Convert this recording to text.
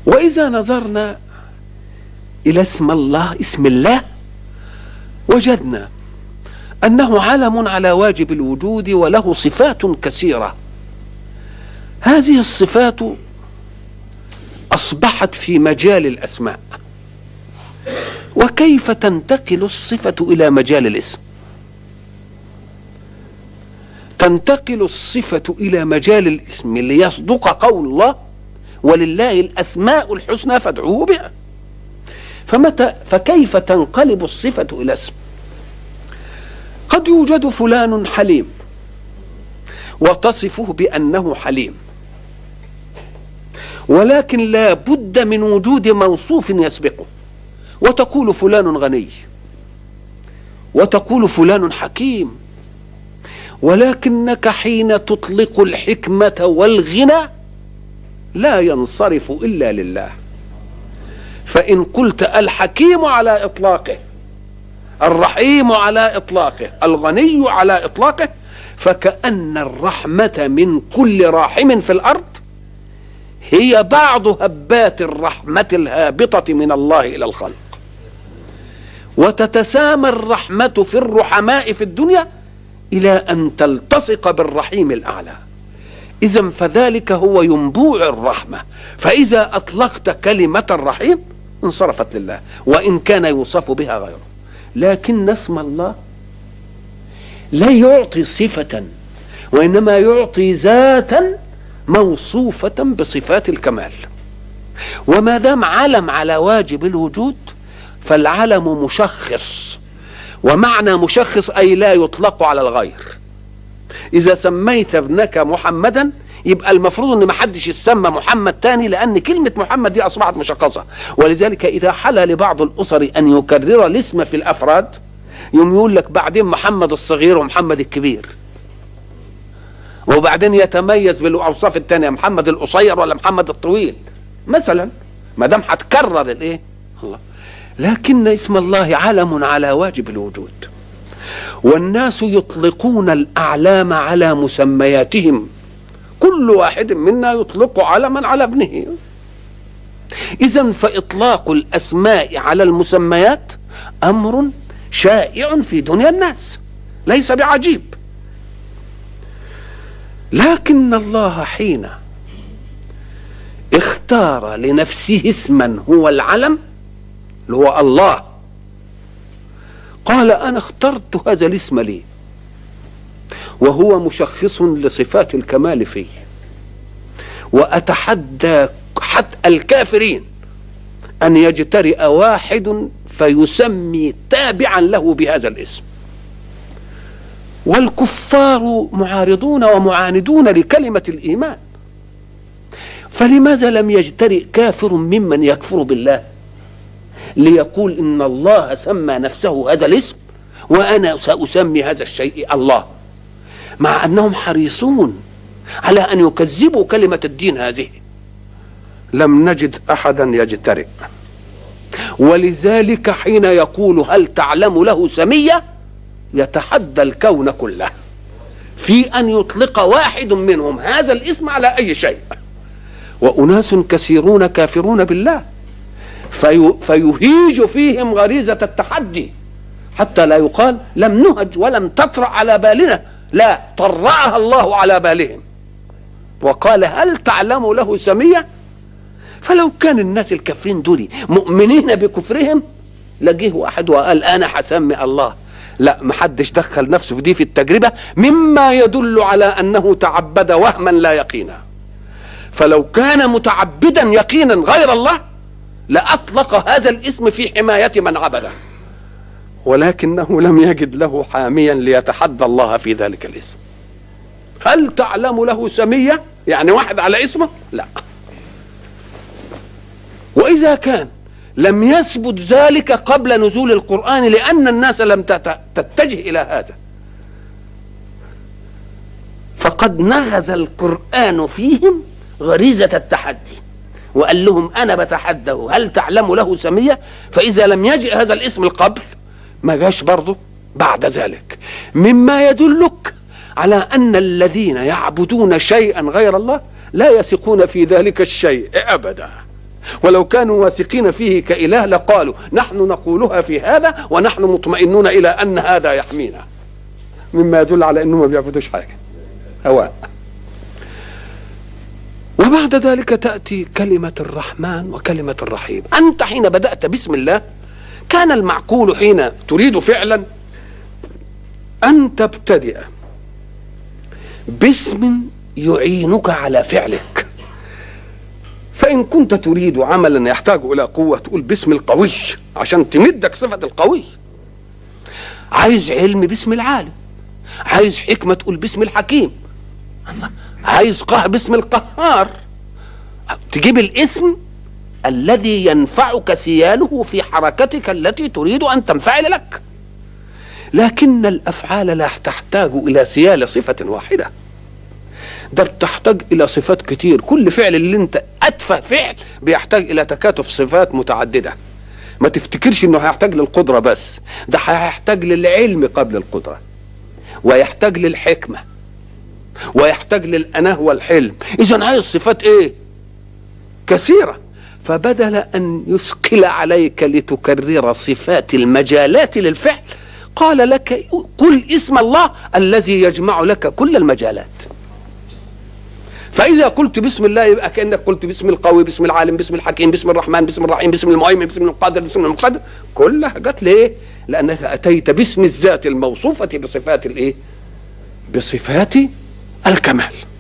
وإذا نظرنا إلى اسم الله وجدنا أنه علم على واجب الوجود وله صفات كثيرة. هذه الصفات أصبحت في مجال الأسماء. وكيف تنتقل الصفة إلى مجال الاسم؟ تنتقل الصفة إلى مجال الاسم ليصدق قول الله: ولله الأسماء الحسنى فادعوه بها. فكيف تنقلب الصفة إلى اسم؟ قد يوجد فلان حليم وتصفه بأنه حليم، ولكن لا بد من وجود موصوف يسبقه، وتقول فلان غني، وتقول فلان حكيم، ولكنك حين تطلق الحكمة والغنى لا ينصرف إلا لله. فإن قلت الحكيم على إطلاقه، الرحيم على إطلاقه، الغني على إطلاقه، فكأن الرحمة من كل راحم في الأرض هي بعض هبات الرحمة الهابطة من الله إلى الخلق، وتتسامى الرحمة في الرحماء في الدنيا إلى أن تلتصق بالرحيم الأعلى. إذن فذلك هو ينبوع الرحمة. فإذا أطلقت كلمة الرحيم انصرفت لله، وإن كان يوصف بها غيره. لكن اسم الله لا يعطي صفة، وإنما يعطي ذاتا موصوفة بصفات الكمال. وما دام علم على واجب الوجود فالعلم مشخص، ومعنى مشخص أي لا يطلق على الغير. إذا سميت ابنك محمدا يبقى المفروض أن ما حدش يسمى محمد تاني، لأن كلمة محمد دي أصبحت مشخصة. ولذلك إذا حل لبعض الأسر أن يكرر الاسم في الأفراد يوم يقول لك بعدين محمد الصغير ومحمد الكبير، وبعدين يتميز بالأوصاف التانية محمد القصير ولا محمد الطويل مثلا، ما دام هتكرر الايه الله. لكن اسم الله علم على واجب الوجود، والناس يطلقون الأعلام على مسمياتهم، كل واحد منا يطلق علما على ابنه. إذن فإطلاق الأسماء على المسميات أمر شائع في دنيا الناس، ليس بعجيب. لكن الله حين اختار لنفسه اسما هو العلم اللي هو الله، قال أنا اخترت هذا الاسم لي، وهو مشخص لصفات الكمال فيه، وأتحدى حتى الكافرين أن يجترئ واحد فيسمي تابعا له بهذا الاسم. والكفار معارضون ومعاندون لكلمة الإيمان، فلماذا لم يجترئ كافر ممن يكفر بالله ليقول إن الله سمى نفسه هذا الاسم وأنا سأسمي هذا الشيء الله، مع أنهم حريصون على أن يكذبوا كلمة الدين هذه؟ لم نجد أحدا يجترئ. ولذلك حين يقول هل تعلم له سمية يتحدى الكون كله في أن يطلق واحد منهم هذا الاسم على أي شيء. وأناس كثيرون كافرون بالله فيهيج فيهم غريزة التحدي، حتى لا يقال لم نهج ولم تطرأ على بالنا، لا، طرأها الله على بالهم وقال هل تعلم له سمية. فلو كان الناس الكافرين دول مؤمنين بكفرهم لجيه واحد وقال أنا حسمي الله، لا، محدش دخل نفسه في دي في التجربة، مما يدل على أنه تعبد وهما لا يقينا. فلو كان متعبدا يقينا غير الله لأطلق هذا الاسم في حماية من عبده، ولكنه لم يجد له حاميا ليتحدى الله في ذلك الاسم. هل تعلم له سمية يعني واحد على اسمه؟ لا. وإذا كان لم يثبت ذلك قبل نزول القرآن لأن الناس لم تتجه إلى هذا، فقد نغز القرآن فيهم غريزة التحدي وقال لهم أنا بتحدى هل تعلم له سمية. فإذا لم يجئ هذا الاسم القبل ما جاش برضه بعد ذلك، مما يدلك على أن الذين يعبدون شيئا غير الله لا يثقون في ذلك الشيء أبدا. ولو كانوا واثقين فيه كإله لقالوا نحن نقولها في هذا ونحن مطمئنون إلى أن هذا يحمينا، مما يدل على أنهم ما بيعبدوش حاجة، هواء. وبعد ذلك تأتي كلمة الرحمن وكلمة الرحيم. أنت حين بدأت بسم الله كان المعقول حين تريد فعلا أن تبتدئ باسم يعينك على فعلك. فإن كنت تريد عملا يحتاج إلى قوة تقول باسم القوي عشان تمدك صفة القوي. عايز علم باسم العالم، عايز حكمة تقول باسم الحكيم، عايز قهر باسم القهار. تجيب الاسم الذي ينفعك سياله في حركتك التي تريد أن تنفعل لك. لكن الأفعال لا تحتاج إلى سيال صفة واحدة، ده تحتاج إلى صفات كتير. كل فعل اللي انت أتفه فعل بيحتاج إلى تكاتف صفات متعددة. ما تفتكرش انه هيحتاج للقدرة بس، ده هيحتاج للعلم قبل القدرة، ويحتاج للحكمة، ويحتاج للأناه والحلم. إذن عايز صفات ايه؟ كثيرة. فبدل أن يثقل عليك لتكرر صفات المجالات للفعل قال لك قل اسم الله الذي يجمع لك كل المجالات. فإذا قلت بسم الله يبقى كأنك قلت باسم القوي، باسم العالم، باسم الحكيم، باسم الرحمن، باسم الرحيم، باسم المؤمن، باسم القادر، باسم المقتدر، كلها جت ليه؟ لأنك أتيت باسم الذات الموصوفة بصفات الايه؟ بصفات الكمال.